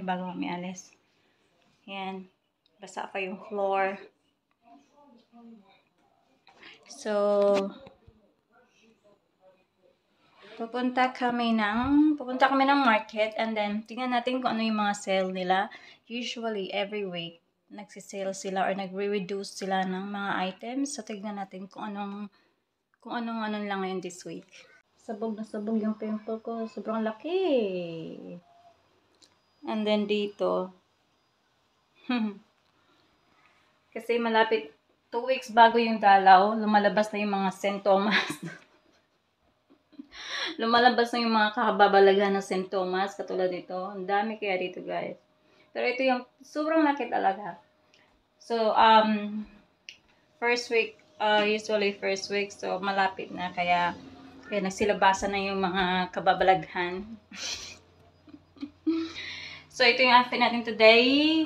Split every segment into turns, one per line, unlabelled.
kami bago kami alis. Yan. Basa pa yung floor. So, pupunta kami ng market and then tingnan natin kung ano yung mga sale nila. Usually, every week, nagsisale sila or nagre-reduce sila ng mga items. So, tignan natin kung anong lang ngayon this week. Sabog na sabog yung pimple ko. Sobrang laki. And then dito, kasi malapit 2 weeks bago yung dalaw, lumalabas na yung mga sintomas. Lumalabas na yung mga kababalaghan na sintomas, katulad dito. Ang dami kaya dito, guys. Pero ito yung sobrang laki talaga. So, first week, usually first week, so malapit na. Kaya nagsilabasan na yung mga kababalaghan. So, ito yung outfit natin today.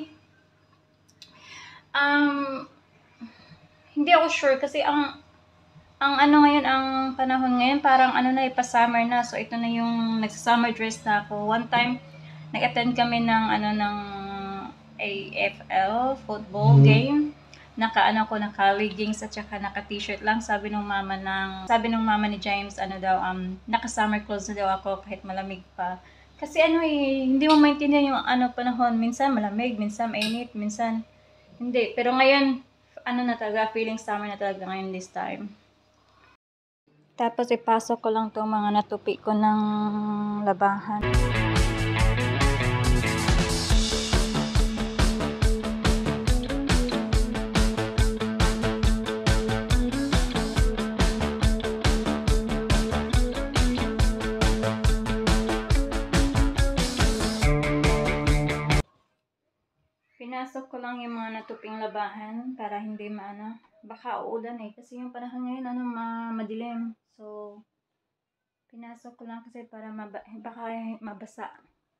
Hindi ako sure kasi ang ano ngayon, ang panahon ngayon, parang ano na, pa-summer na. So, ito na yung nagsa-summer dress na ako. One time, nag-attend kami ng AFL football game. Naka-leggings at saka naka-t-shirt lang. Sabi nung mama ni James, naka-summer clothes na daw ako kahit malamig pa. Kasi hindi mo maintindihan yung panahon. Minsan malamig, minsan mainit, minsan hindi. Pero ngayon, na talaga, feeling summer na talaga ngayon this time. Tapos ipasok ko lang itong mga natupi ko ng labahan. Pinasok ko lang yung mga natuping labahan para hindi baka uulan kasi yung panahon ngayon madilim. So, pinasok ko lang kasi para baka mabasa.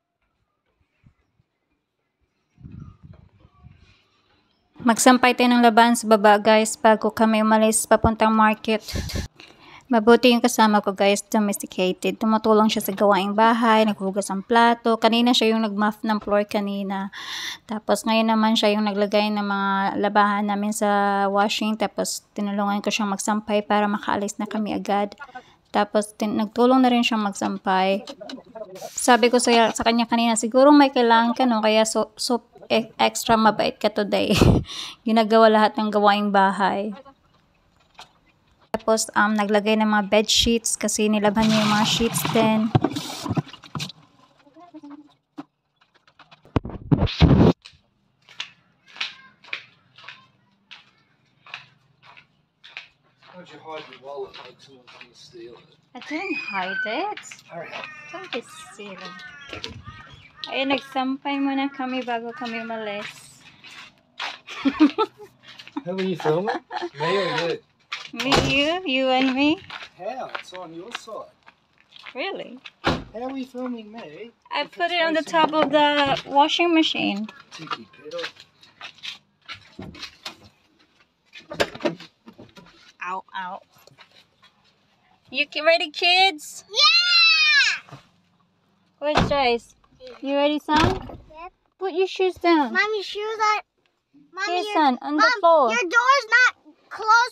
Magsampay tayo ng labahan sa baba, guys, bago kami umalis papuntang market. Mabuti yung kasama ko, guys, domesticated. Tumutulong siya sa gawaing bahay, naghugas ang plato. Kanina siya yung nag-mop ng floor kanina. Tapos ngayon naman siya yung naglagay ng mga labahan namin sa washing. Tapos tinulungan ko siyang magsampay para makaalis na kami agad. Tapos nagtulong na rin siyang magsampay. Sabi ko sa kanya kanina, siguro may kailangan ka, no? Kaya extra mabait ka today. Ginagawa lahat ng gawaing bahay. Tapos, naglagay ng mga bed sheets kasi nilabhan niya yung mga sheets din.
How'd you hide your wallet like someone come to steal it?
I didn't hide it.
Hurry up.
Don't be silly. Ayun, nagsampay muna kami bago kami umalis.
How were you filming? Me or you?
Me, you and me?
How? It's on your side.
Really?
How are you filming me?
I put it on the top of the washing machine.
Cheeky pedal.
Ow, ow. You ready, kids?
Yeah!
Where's Jace? You ready, son?
Yep.
Put your shoes down.
Mommy, shoes are... Mommy,
Here, son, on the floor.
Your door's not closed.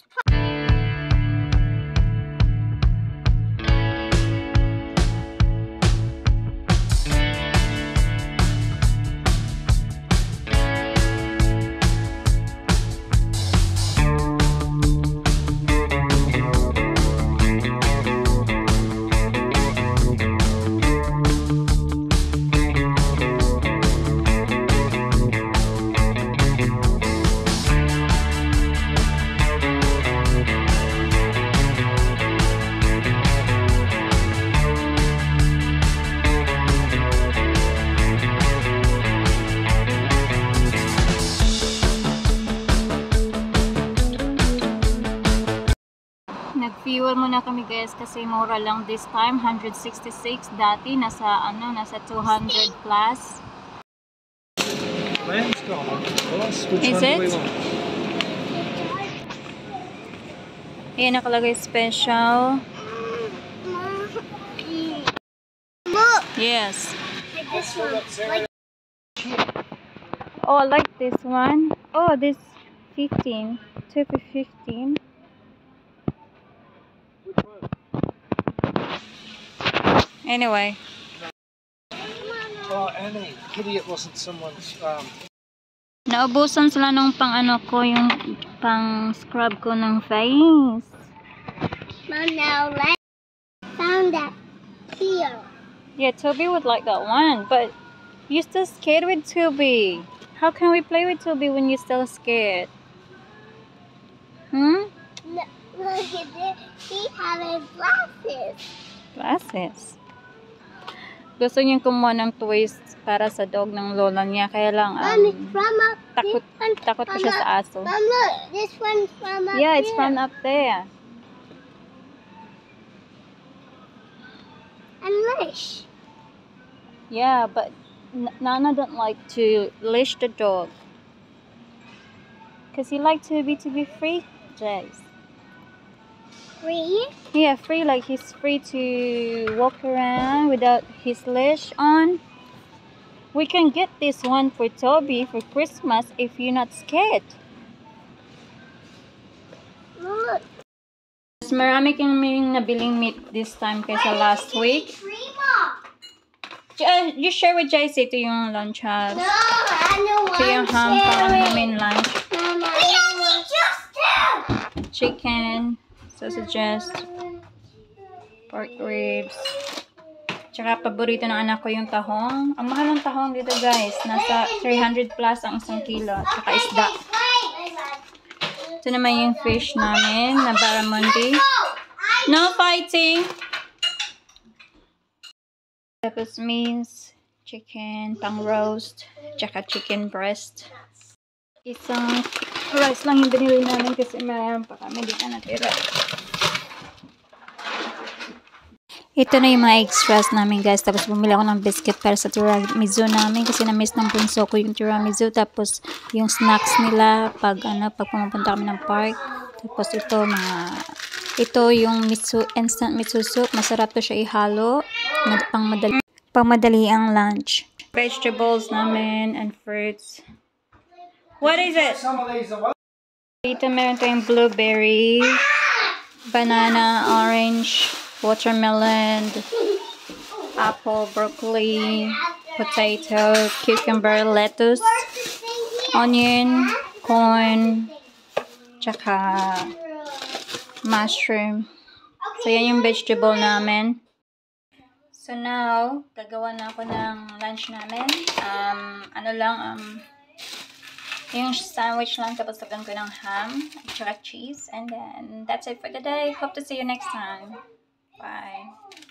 Nag-fuel muna kami, guys, kasi mura lang this time, 166. Dati nasa 200 plus.
Man's gone. Boss, which
Is
one do we
it?
want?
Ayan, nakalagay special.
Look,
Yes.
like this one. Like
Oh, I like this one. Oh, this 15. 2 for 15. Anyway.
Oh, Annie, pity it wasn't someone's.
Naubusan sila nung pang ano ko, yung pang scrub ko ng face.
Mom, now let's found that here.
Yeah, Toby would like that one, but you're still scared with Toby. How can we play with Toby when you're still scared? Hmm?
No, look at this. He having glasses.
Glasses. Gusto niya kumuha ng toys para sa dog ng lola niya, kaya lang
Mommy, from up
takot ko siya sa aso.
Mom, look. This one's from up
Yeah, it's
here.
from up there.
And leash.
Yeah, but Nana don't like to leash the dog. Because he like to be free, Jace.
Free?
Yeah, free, like he's free to walk around without his leash on. We can get this one for Toby for Christmas if you're not scared.
Look.
Mas marami kaming nabiling meat this time kaysa last week. You share with JC to yung lunch house.
No, I know
To yung ham pang namin lunch.
Mama, we only just two.
Chicken, sausages, pork ribs. Tsaka paborito ng anak ko yung tahong. Ang mahal ng tahong dito guys. Nasa 300 plus ang isang kilo. Tsaka isda. Ito naman yung fish namin na barramundi. No fighting! Tapos means chicken, pang roast, tsaka chicken breast. Isang rice lang yung binili namin kasi mayroon pa kami dito natira. Ito na yung mga extras namin guys. Tapos bumili ako ng biscuit para sa tiramisu namin kasi na-miss ng bunso ko yung tiramisu. Tapos yung snacks nila pag pumupunta kami ng park. Tapos ito yung instant miso soup. Masarap to siya ihalo. Pang madali ang lunch. Vegetables namin and fruits. What is it?
Some of these are.
Dito meron tayong blueberry, banana, orange, watermelon, apple, broccoli, potato, cucumber, lettuce, onion, corn, tsaka mushroom. So, yan yung vegetable namin. So, now, gagawa na ako ng lunch namin. Yung sandwich lang, tapos lagyan ko ng ham, at tsaka cheese. And then, that's it for the day. Hope to see you next time. Bye.